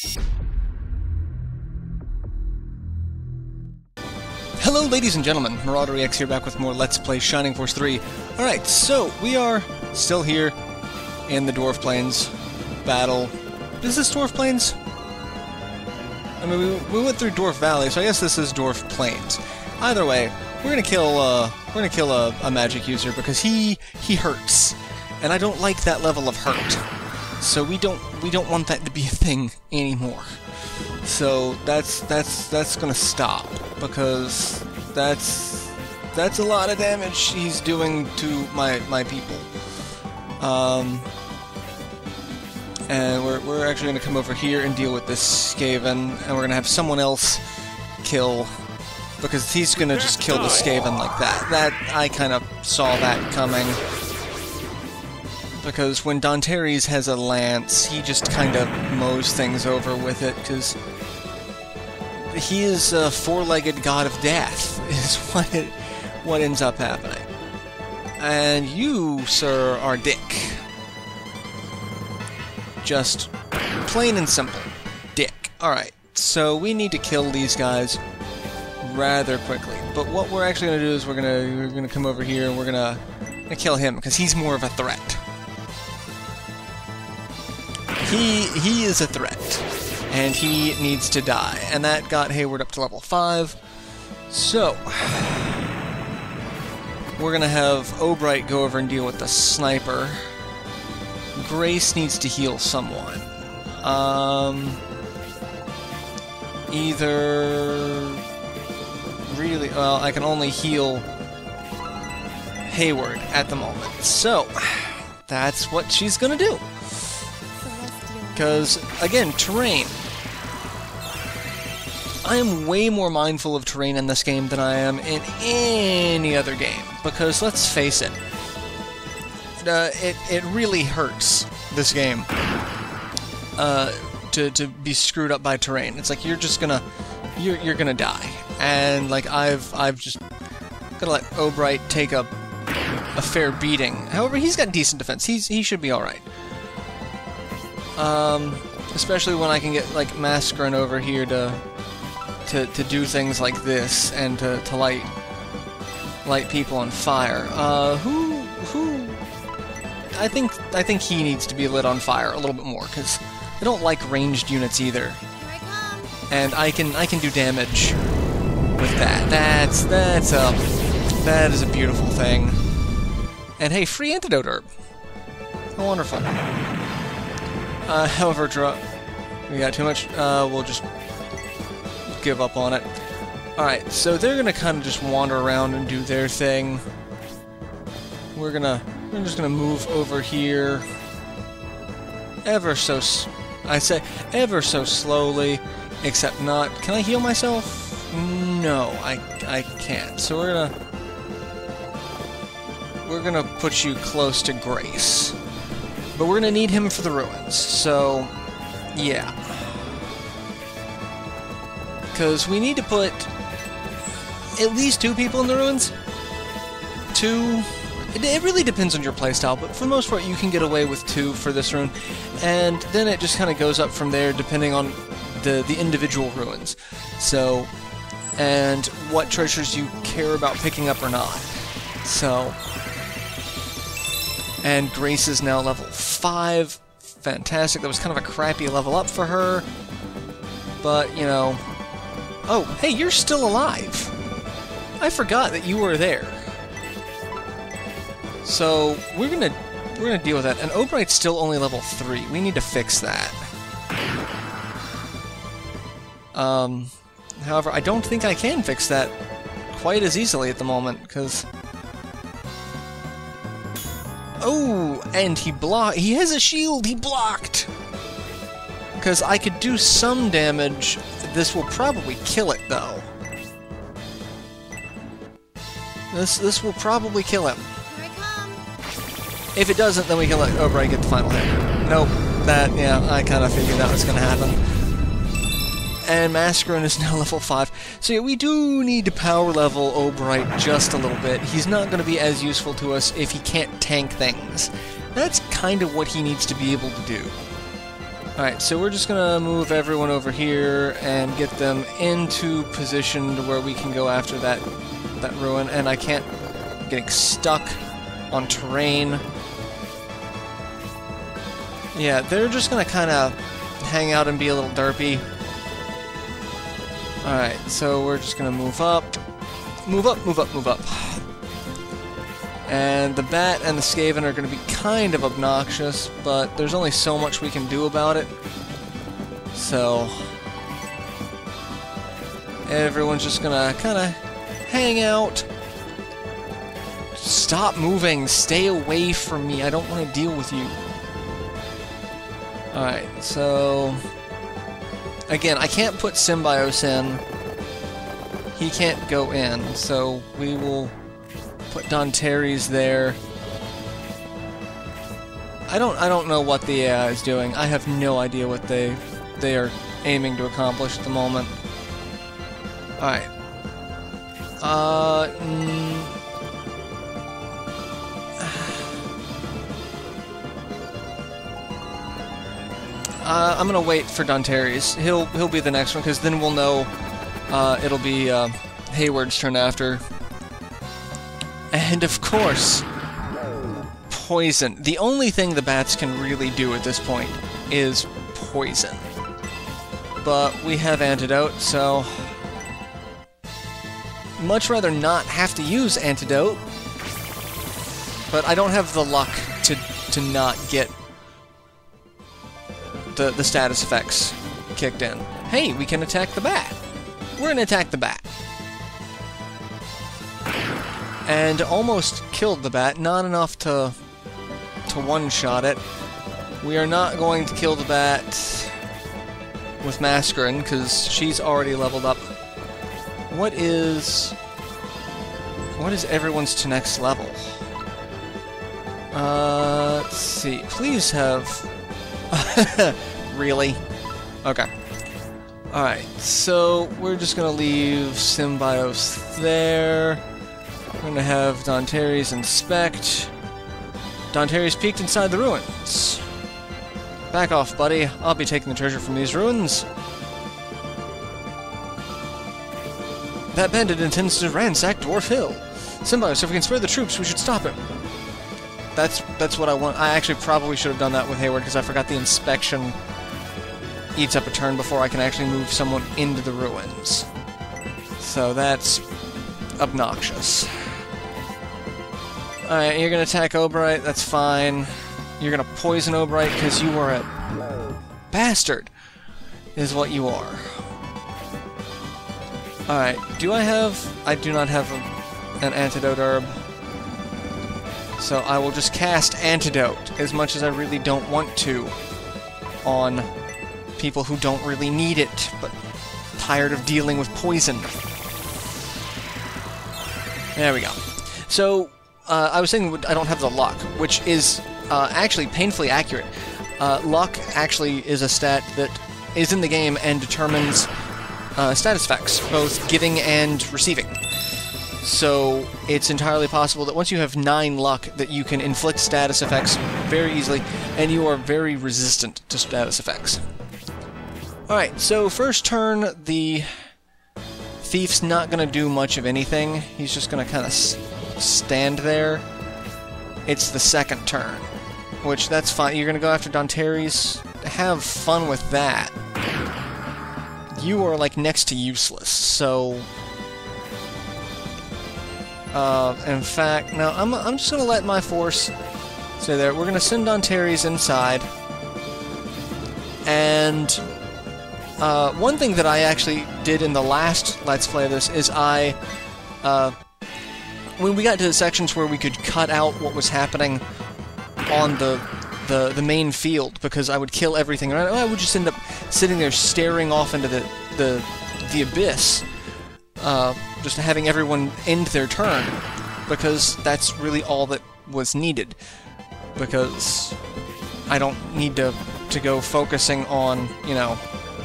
Hello ladies and gentlemen, MarauderEX here back with more Let's Play Shining Force 3. Alright, so we are still here in the Dwarf Plains battle. Is this Dwarf Plains? I mean, we went through Dwarf Valley, so I guess this is Dwarf Plains. Either way, we're gonna kill a magic user because he hurts, and I don't like that level of hurt. So we don't want that to be a thing anymore. So that's gonna stop, because that's a lot of damage he's doing to my people. And we're actually gonna come over here and deal with this Skaven, and we're gonna have someone else kill, because he's gonna just kill the Skaven like that. That I kind of saw that coming. Because when Dantares has a lance, he just kind of mows things over with it, because he is a four-legged god of death, is what ends up happening. And you, sir, are Dick. Just plain and simple. Dick. Alright, so we need to kill these guys rather quickly. But what we're actually going to do is we're gonna come over here and we're gonna kill him, because he's more of a threat. He is a threat, and he needs to die, and that got Hayward up to level 5. So we're gonna have Obright go over and deal with the sniper. Grace needs to heal someone. Either really, well, I can only heal Hayward at the moment, so that's what she's gonna do. Because, again, terrain. I am way more mindful of terrain in this game than I am in any other game. Because, let's face it, it really hurts, this game, to be screwed up by terrain. It's like, you're just gonna, you're gonna die. And, like, I've just gotta let Obright take a fair beating. However, he's got decent defense. He should be alright. Especially when I can get, like, Mascarin over here to do things like this, and to light people on fire. I think he needs to be lit on fire a little bit more, because I don't like ranged units either. Here I come. And I can do damage with that. That is a beautiful thing. And hey, free antidote herb. How wonderful. However, we got too much, we'll just give up on it. Alright, so they're gonna kind of just wander around and do their thing. We're just gonna move over here ever so slowly, except not. Can I heal myself? No, I can't. So we're gonna put you close to Grace. But we're gonna need him for the ruins, so yeah. Because we need to put at least 2 people in the ruins. 2. It really depends on your playstyle, but for the most part you can get away with 2 for this rune, and then it just kind of goes up from there depending on the individual ruins. So, and what treasures you care about picking up or not. So. And Grace is now level 5. Fantastic. That was kind of a crappy level up for her. But, you know... Oh, hey, you're still alive! I forgot that you were there. So, we're gonna deal with that. And Obright's still only level 3. We need to fix that. However, I don't think I can fix that quite as easily at the moment, because... Oh, and he has a shield, he blocked! Because I could do some damage. This will probably kill it, though. This will probably kill him. Here I come. If it doesn't, then we can let Obright get the final hit. Nope. Yeah, I kind of figured that was going to happen. And Mascarin is now level 5. So yeah, we do need to power level Obright just a little bit. He's not going to be as useful to us if he can't tank things. That's kind of what he needs to be able to do. Alright, so we're just gonna move everyone over here and get them into position to where we can go after that ruin, and I can't getting stuck on terrain. Yeah, they're just gonna kinda hang out and be a little derpy. Alright, so we're just gonna move up. Move up, move up, move up. And the Bat and the Skaven are going to be kind of obnoxious, but there's only so much we can do about it. So everyone's just going to kind of hang out. Stop moving. Stay away from me. I don't want to deal with you. Alright, so again, I can't put Symbios in. He can't go in, so we will put Dontaries there. I don't know what the AI is doing. I have no idea what they are aiming to accomplish at the moment. Alright. I'm gonna wait for Dontaries. He'll be the next one, because then we'll know it'll be Hayward's turn after. And of course, poison. The only thing the bats can really do at this point is poison. But we have antidote, so much rather not have to use antidote. But I don't have the luck to not get the status effects kicked in. Hey, we can attack the bat. We're gonna attack the bat. And almost killed the bat, not enough to one-shot it. We are not going to kill the bat with Mascarin, because she's already leveled up. What is everyone's to next level? Let's see. Please have... Really? Okay. Alright, so we're just gonna leave Symbios there. We're gonna have Dontaries inspect. Dontaries peeked inside the ruins. Back off, buddy. I'll be taking the treasure from these ruins. That bandit intends to ransack Dwarf Hill. Symbios, if we can spare the troops, we should stop him. That's what I want. I actually probably should have done that with Hayward, because I forgot the inspection eats up a turn before I can actually move someone into the ruins. So that's obnoxious. Alright, you're gonna attack Oberite, that's fine. You're gonna poison Oberite because you are a bastard, is what you are. Alright, I do not have an antidote herb. So I will just cast antidote, as much as I really don't want to, on people who don't really need it, but tired of dealing with poison. There we go. So, I was saying I don't have the luck, which is actually painfully accurate. Luck actually is a stat that is in the game and determines status effects, both giving and receiving. So it's entirely possible that once you have 9 luck, that you can inflict status effects very easily, and you are very resistant to status effects. Alright, so first turn, the thief's not going to do much of anything. He's just going to kind of stand there. It's the second turn, which that's fine. You're going to go after Dontaries. Have fun with that. You are, like, next to useless, so... in fact, no, I'm just going to let my force stay there. We're going to send Dontaries inside. And one thing that I actually did in the last Let's Play of this is when we got to the sections where we could cut out what was happening on the main field, because I would kill everything around, I would just end up sitting there staring off into the abyss. Just having everyone end their turn, because that's really all that was needed. Because I don't need to go focusing on, you know,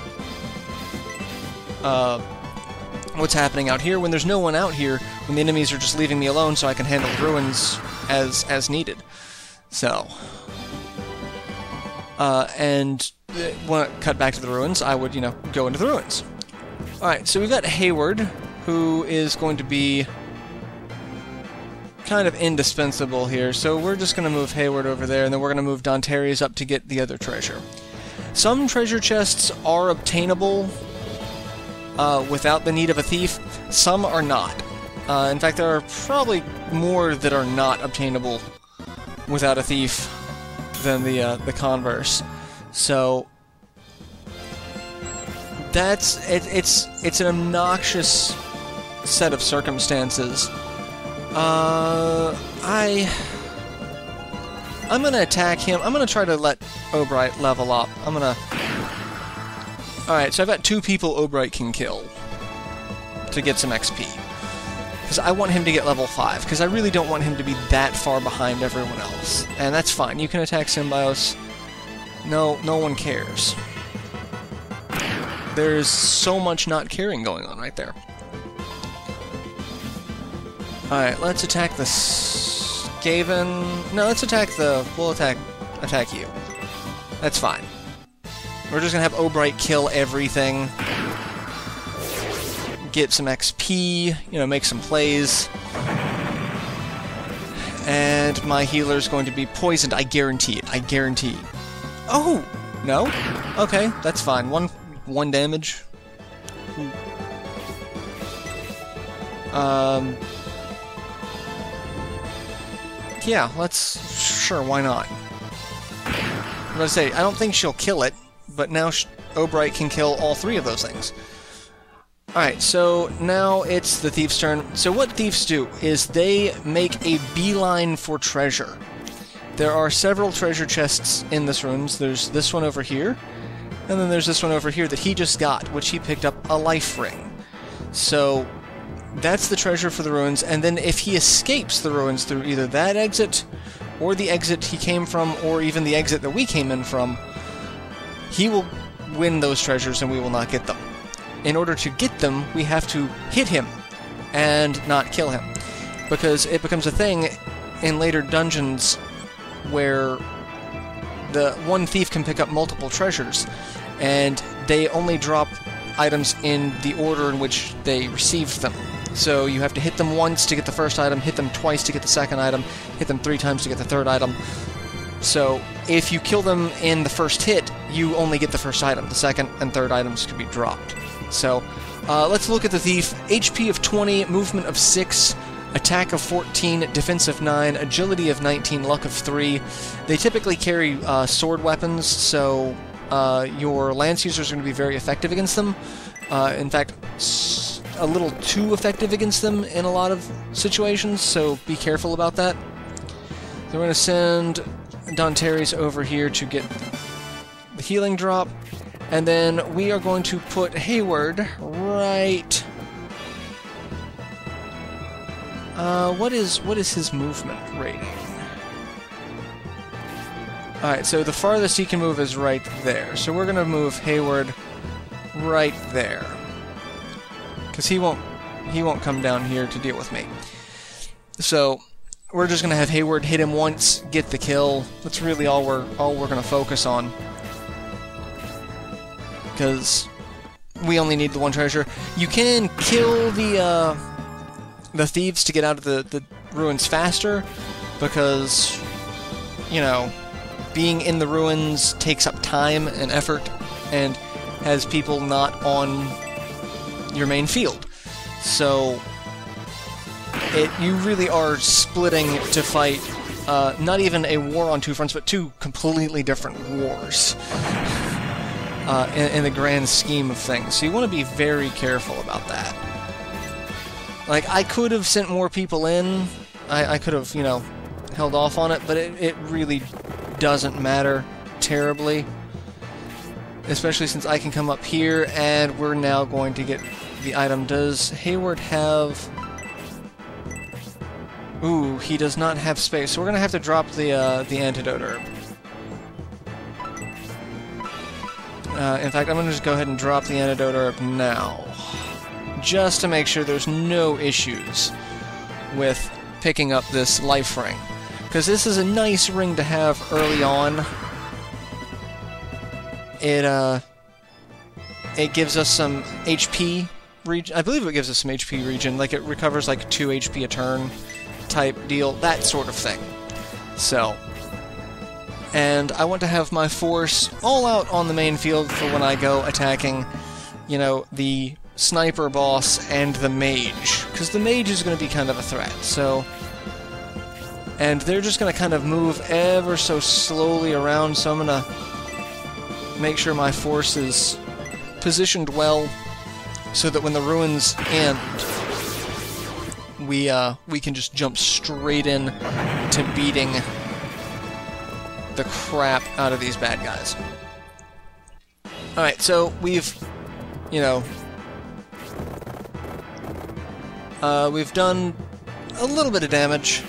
what's happening out here when there's no one out here, when the enemies are just leaving me alone so I can handle ruins as needed. So, and want to cut back to the ruins, I would, you know, go into the ruins. Alright, so we've got Hayward, who is going to be kind of indispensable here. So we're just going to move Hayward over there, and then we're going to move Danteri's up to get the other treasure. Some treasure chests are obtainable without the need of a thief. Some are not. In fact, there are probably more that are not obtainable without a thief than the converse. So that's it's an obnoxious set of circumstances. I'm gonna attack him. I'm gonna try to let Obright level up. Alright, so I've got 2 people Obright can kill to get some XP. Because I want him to get level 5, because I really don't want him to be that far behind everyone else. And that's fine. You can attack Symbios. No one cares. There's so much not caring going on right there. Alright, let's attack the Skaven. No, let's attack the... We'll attack you. That's fine. We're just gonna have Obright kill everything. Get some XP, you know, make some plays. And my healer's going to be poisoned, I guarantee it. I guarantee. Oh! No? Okay, that's fine. One damage. Yeah, sure, why not? I'm gonna say, I don't think she'll kill it, but now Obright can kill all 3 of those things. Alright, so now it's the thief's turn. So what thieves do is they make a beeline for treasure. There are several treasure chests in this room. There's this one over here, and then there's this one over here that he just got, which he picked up a life ring. So that's the treasure for the ruins, and then if he escapes the ruins through either that exit, or the exit he came from, or even the exit that we came in from, he will win those treasures and we will not get them. In order to get them, we have to hit him and not kill him. Because it becomes a thing in later dungeons where the one thief can pick up multiple treasures, and they only drop items in the order in which they received them. So you have to hit them once to get the first item, hit them twice to get the second item, hit them 3 times to get the third item. So if you kill them in the first hit, you only get the first item. The second and third items can be dropped. So let's look at the thief. HP of 20, movement of 6, attack of 14, defense of 9, agility of 19, luck of 3. They typically carry sword weapons, so your lance users are going to be very effective against them. In fact, a little too effective against them in a lot of situations, so be careful about that. So we're going to send Danteri's over here to get the healing drop, and then we are going to put Hayward right... what is his movement rating? Alright, so the farthest he can move is right there. So we're going to move Hayward right there. Because he won't come down here to deal with me. So we're just going to have Hayward hit him once, get the kill. That's really all we're going to focus on. Because we only need the one treasure. You can kill the thieves to get out of the ruins faster, because, you know, being in the ruins takes up time and effort, and has people not on your main field. So you really are splitting to fight not even a war on 2 fronts, but 2 completely different wars in the grand scheme of things. So you want to be very careful about that. Like, I could have sent more people in, I could have, you know, held off on it, but it really doesn't matter terribly. Especially since I can come up here, and we're now going to get the item. Does Hayward have... Ooh, he does not have space, so we're going to have to drop the antidote herb. In fact, I'm going to just go ahead and drop the antidote herb now. Just to make sure there's no issues with picking up this life ring. Because this is a nice ring to have early on. it gives us some HP regen. I believe it gives us some HP regen, like it recovers like 2 HP a turn type deal, that sort of thing. So, and I want to have my force all out on the main field for when I go attacking, you know, the sniper boss and the mage, because the mage is going to be kind of a threat, so... And they're just going to kind of move ever so slowly around, so I'm going to make sure my force is positioned well, so that when the ruins end, we can just jump straight in to beating the crap out of these bad guys. Alright, so we've, you know, we've done a little bit of damage.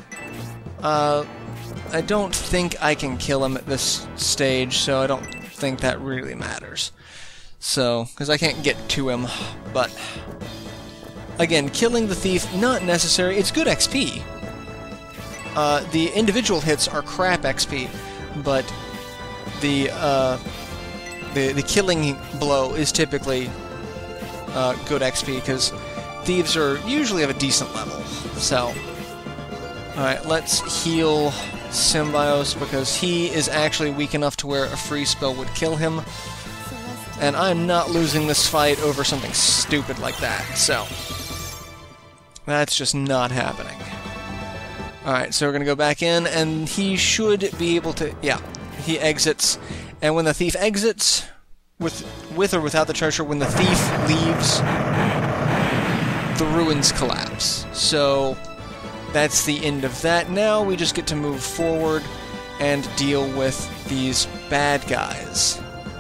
I don't think I can kill him at this stage, so I don't think that really matters. So, because I can't get to him, but... Again, killing the thief, not necessary. It's good XP. The individual hits are crap XP, but the killing blow is typically good XP, because thieves are usually of a decent level, so... Alright, let's heal Symbios, because he is actually weak enough to where a free spell would kill him. And I'm not losing this fight over something stupid like that, so... That's just not happening. Alright, so we're gonna go back in, and he should be able to... Yeah, he exits. And when the thief exits, with or without the treasure, when the thief leaves, the ruins collapse. So... That's the end of that. Now we just get to move forward and deal with these bad guys.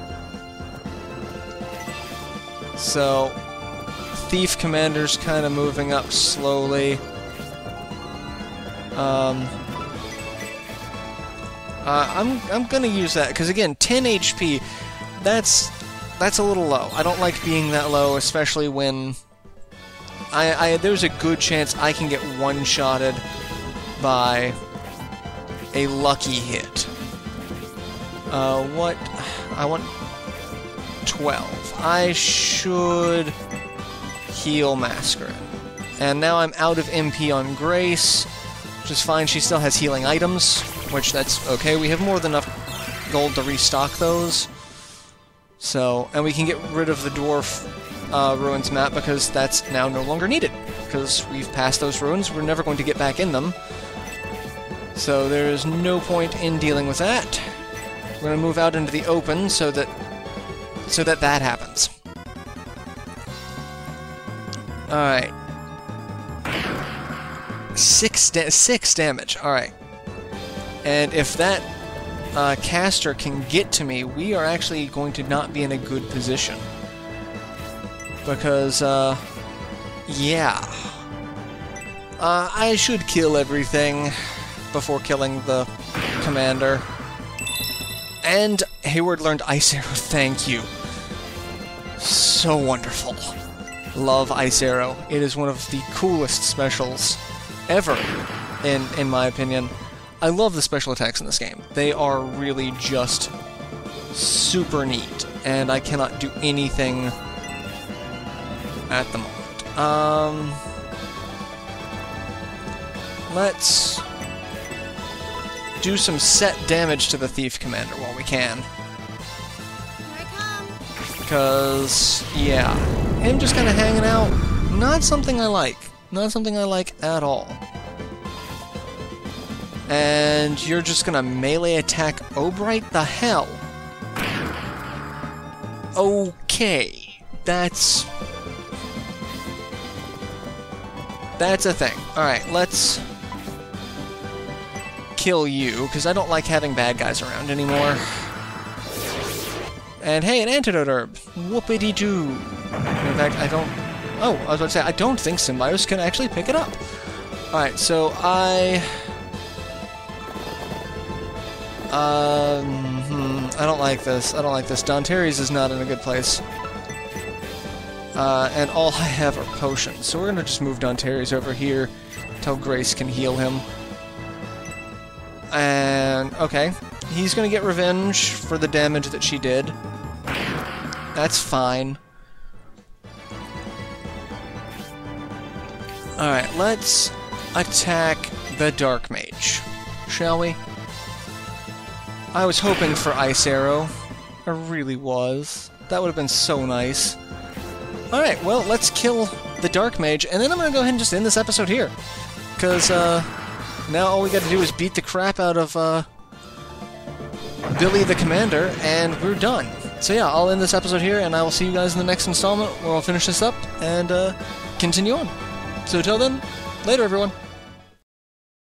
So, Thief Commander's kind of moving up slowly. I'm gonna use that, because again, 10 HP, that's a little low. I don't like being that low, especially when... there's a good chance I can get one-shotted by a lucky hit. What? I want 12. I should heal Masquerade. And now I'm out of MP on Grace, which is fine. She still has healing items, which that's okay. We have more than enough gold to restock those. So, and we can get rid of the dwarf ruins map, because that's now no longer needed, because we've passed those ruins. We're never going to get back in them, so there is no point in dealing with that. We're going to move out into the open so that that happens. Alright. 6 damage. Alright. And if that caster can get to me, we are actually going to not be in a good position. Because, yeah. I should kill everything before killing the commander. And Hayward learned Ice Arrow, thank you. So wonderful. Love Ice Arrow. It is one of the coolest specials ever, in my opinion. I love the special attacks in this game. They are really just super neat, and I cannot do anything at the moment. Let's do some set damage to the Thief Commander while we can. Here I come. Because, yeah, him just kind of hanging out, not something I like. Not something I like at all. And you're just gonna melee attack Obright? The hell? Okay. That's a thing. Alright, let's kill you, because I don't like having bad guys around anymore. And hey, an antidote herb! Whoopity-doo! In fact, I don't... Oh, I was about to say, I don't think Symbios can actually pick it up. Alright, so I don't like this. I don't like this. Danteres is not in a good place. And all I have are potions, so we're gonna just move Danteres over here until Grace can heal him. And, okay. He's gonna get revenge for the damage that she did. That's fine. Alright, let's attack the Dark Mage, shall we? I was hoping for Ice Arrow. I really was. That would have been so nice. Alright, well, let's kill the Dark Mage, and then I'm gonna go ahead and just end this episode here. Because, now all we gotta do is beat the crap out of, Billy the Commander, and we're done. So yeah, I'll end this episode here, and I will see you guys in the next installment, where I'll finish this up, and, continue on. So until then, later everyone!